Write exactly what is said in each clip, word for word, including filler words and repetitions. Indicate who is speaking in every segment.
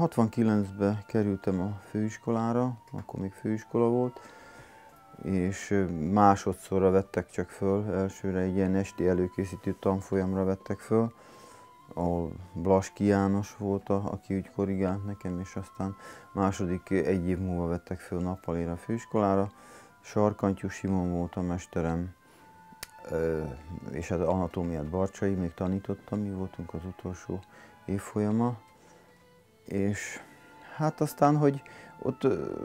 Speaker 1: hatvankilencben kerültem a főiskolára, akkor még főiskola volt, és másodszorra vettek csak föl, elsőre egy ilyen esti előkészítő tanfolyamra vettek föl, ahol Blaski János volt, a, aki úgy korrigált nekem, és aztán második egy év múlva vettek föl nappalira a főiskolára. Sarkantyú Simon volt a mesterem, és hát anatómiát Barcsay még tanítottam, mi voltunk az utolsó évfolyama. És hát aztán, hogy ott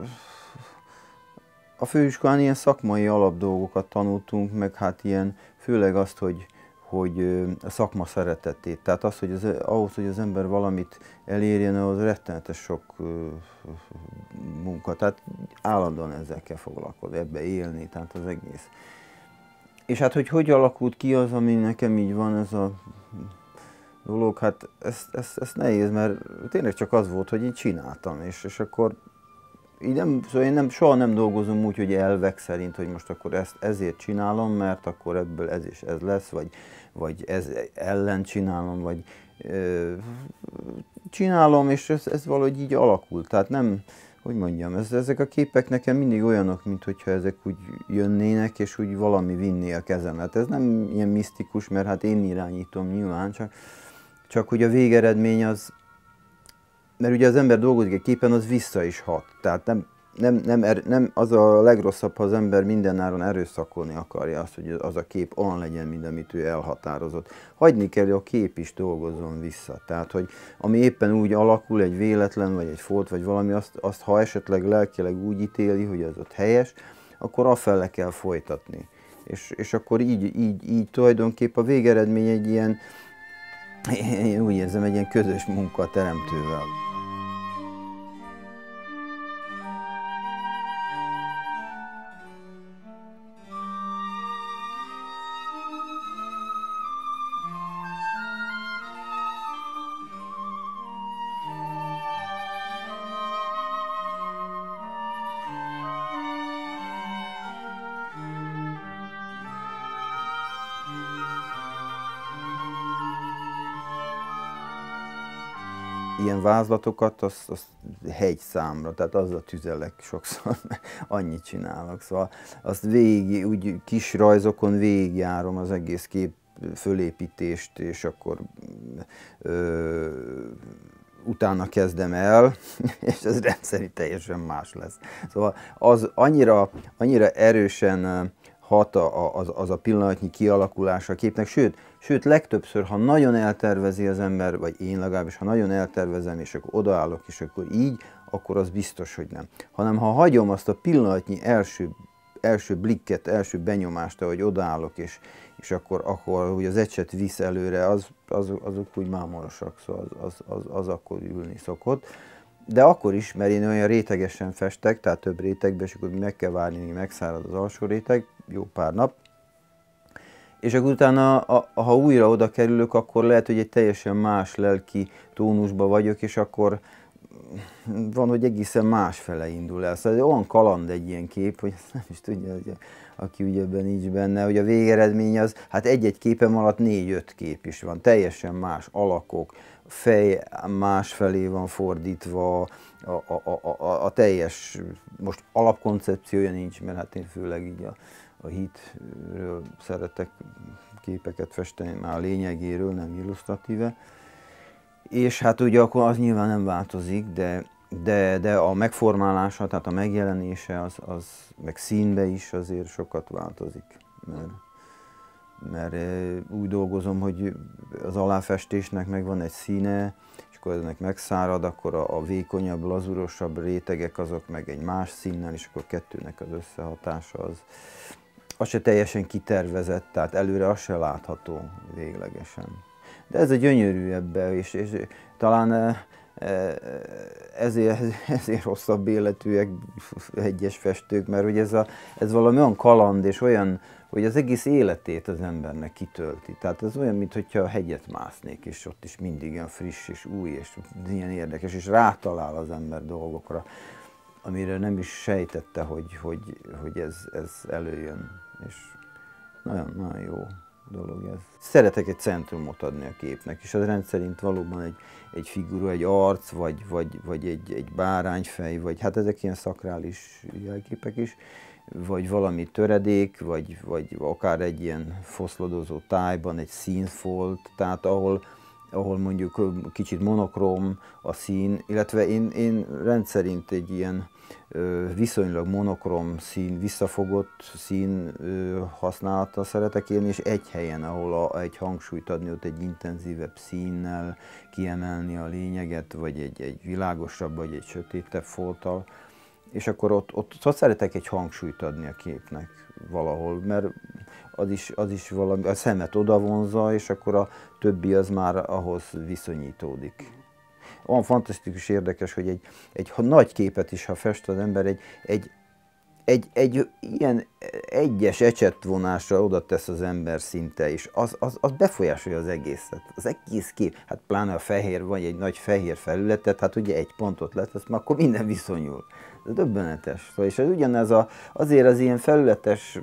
Speaker 1: a főiskolán ilyen szakmai alapdolgokat tanultunk, meg hát ilyen, főleg azt, hogy, hogy a szakma szeretetét. Tehát az, hogy az, ahhoz, hogy az ember valamit elérjen, ahhoz rettenetes sok munka. Tehát állandóan ezzel kell foglalkozni, ebbe élni, tehát az egész. És hát, hogy hogy alakult ki az, ami nekem így van, ez a dolog, hát ez, ez, ez nehéz, mert tényleg csak az volt, hogy így csináltam, és, és akkor így nem, szóval én nem, soha nem dolgozom úgy, hogy elvek szerint, hogy most akkor ezt ezért csinálom, mert akkor ebből ez és ez lesz, vagy, vagy ez ellen csinálom, vagy ö, csinálom, és ez, ez valahogy így alakult. Tehát nem, hogy mondjam, ez, ezek a képek nekem mindig olyanok, mint hogyha ezek úgy jönnének, és úgy valami vinné a kezemet. Ez nem ilyen misztikus, mert hát én irányítom nyilván, csak, csak hogy a végeredmény az, mert ugye az ember dolgozik egy képen, az vissza is hat. Tehát nem, nem, nem, er, nem az a legrosszabb, ha az ember mindenáron erőszakolni akarja azt, hogy az a kép olyan legyen, mint amit ő elhatározott. Hagyni kell, hogy a kép is dolgozzon vissza. Tehát, hogy ami éppen úgy alakul, egy véletlen, vagy egy folt, vagy valami, azt, azt ha esetleg lelkileg úgy ítéli, hogy az ott helyes, akkor afele kell folytatni. És, és akkor így, így, így tulajdonképpen a végeredmény egy ilyen, én úgy érzem, egy ilyen közös munka a teremtővel. Ilyen vázlatokat, azt, azt hegy számra, tehát azzal tüzelek sokszor, annyit csinálok. Szóval azt végig, úgy kis rajzokon végigjárom az egész kép fölépítést, és akkor ö, utána kezdem el, és ez rendszerint teljesen más lesz. Szóval az annyira, annyira erősen hat az, az a pillanatnyi kialakulása a képnek, sőt, sőt, legtöbbször, ha nagyon eltervezi az ember, vagy én legalábbis, ha nagyon eltervezem, és akkor odaállok, és akkor így, akkor az biztos, hogy nem. Hanem ha hagyom azt a pillanatnyi első, első blikket, első benyomást, ahogy odaállok, és, és akkor, akkor hogy az ecset visz előre, az, az, azok úgy mámorosak, szóval az, az, az, az akkor ülni szokott. De akkor is, mert én olyan rétegesen festek, tehát több rétegbe, és akkor meg kell várni, míg megszárad az alsó réteg, jó pár nap. És akkor utána, ha újra oda kerülök, akkor lehet, hogy egy teljesen más lelki tónusban vagyok, és akkor van, hogy egészen másfele indul el. Szóval olyan kaland egy ilyen kép, hogy nem is tudja, hogy aki ugye ebben nincs benne, hogy a végeredmény az, hát egy-egy képem alatt négy-öt kép is van, teljesen más alakok, fej másfelé van fordítva, a, a, a, a, a teljes, most alapkoncepciója nincs, mert hát én főleg így a, a hitről szeretek képeket festeni, már a lényegéről, nem illusztratíve. És hát ugye akkor az nyilván nem változik, de, de, de a megformálása, tehát a megjelenése, az, az meg színbe is azért sokat változik. Mert, mert úgy dolgozom, hogy az aláfestésnek megvan egy színe, és akkor ennek megszárad, akkor a, a vékonyabb, lazurosabb rétegek azok meg egy más színnel, és akkor kettőnek az összehatása az, az se teljesen kitervezett, tehát előre az se látható véglegesen. De ez a gyönyörű ebbe, és, és talán ezért, ezért rosszabb életűek egyes festők, mert hogy ez, a, ez valami olyan kaland, és olyan, hogy az egész életét az embernek kitölti. Tehát ez olyan, mintha hegyet másznék, és ott is mindig ilyen friss és új, és ilyen érdekes, és rátalál az ember dolgokra, amire nem is sejtette, hogy, hogy, hogy ez, ez előjön. És nagyon, nagyon jó. dolog ez. Szeretek egy centrumot adni a képnek, és az rendszerint valóban egy, egy figura, egy arc, vagy, vagy, vagy egy, egy bárányfej, vagy hát ezek ilyen szakrális jelképek is, vagy valami töredék, vagy, vagy akár egy ilyen foszlodozó tájban egy színfolt, tehát ahol, ahol mondjuk kicsit monokróm a szín, illetve én, én rendszerint egy ilyen viszonylag monokrom szín, visszafogott szín használata szeretek élni, és egy helyen, ahol a, egy hangsúlyt adni, ott egy intenzívebb színnel kiemelni a lényeget, vagy egy, egy világosabb, vagy egy sötétebb folttal, és akkor ott, ott, ott szeretek egy hangsúlyt adni a képnek valahol, mert az is, az is valami, a szemet odavonza, és akkor a többi az már ahhoz viszonyítódik. Olyan fantasztikus, érdekes, hogy egy, egy nagy képet is, ha fest az ember, egy, egy, egy, egy ilyen egyes ecsettvonásra oda tesz az ember szinte, és az, az, az befolyásolja az egészet. Az egész kép, hát pláne a fehér, vagy egy nagy fehér felületet, hát ugye egy pontot letesz, már akkor minden viszonyul. Ez döbbenetes. És az ugyanez a, azért az ilyen felületes,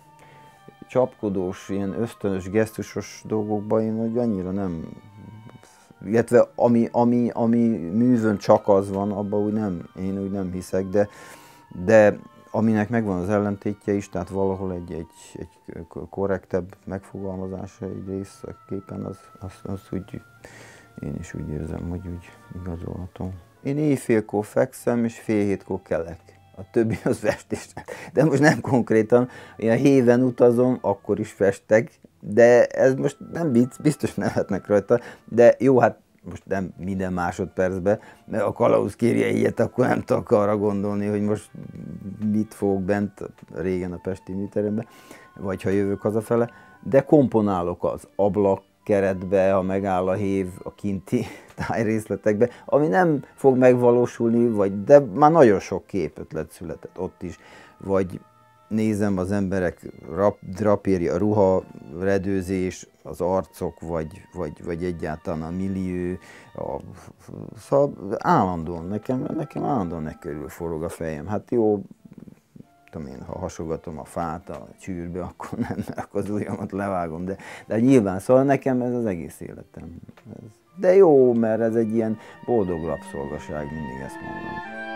Speaker 1: csapkodós, ilyen ösztönös, gesztusos dolgokban én hogy annyira nem... Illetve ami, ami, ami művön csak az van, abban úgy nem, én úgy nem hiszek, de, de aminek megvan az ellentétje is, tehát valahol egy, egy, egy korrektebb megfogalmazása egy rész a képen, az, az, az úgy, én is úgy érzem, hogy úgy igazolható. Én éjfélkor fekszem, és fél hétkor kelek. A többi az festés. De most nem konkrétan, én a héven utazom, akkor is festek, de ez most nem vicc, biztos nevetnek rajta, de jó, hát most nem minden másodpercben, mert a kalauz kérje ilyet, akkor nem tudok arra gondolni, hogy most mit fogok bent, régen a pesti műteremben, vagy ha jövök hazafele, de komponálok az ablak keretbe, ha megáll a hév a kinti tájrészletekbe, ami nem fog megvalósulni, vagy, de már nagyon sok képötlet született ott is, vagy nézem az emberek rap, drapéria, ruha, redőzés, az arcok, vagy, vagy, vagy egyáltalán a millió, a, szóval állandóan, nekem, nekem állandóan ne körül forog a fejem. Hát jó, tudom én, ha hasogatom a fát a csűrbe, akkor nem, akkor az ujjamat levágom, de, de nyilván, szóval nekem ez az egész életem. De jó, mert ez egy ilyen boldog rabszolgaság, mindig ezt mondom.